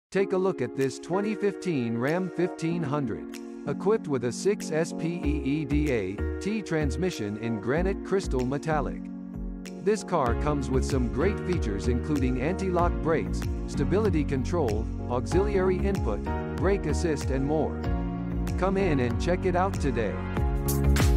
Take a look at this 2015 Ram 1500. Equipped with a 6-speed transmission in granite crystal metallic. This car comes with some great features including anti-lock brakes, stability control, auxiliary input, brake assist and more. Come in and check it out today.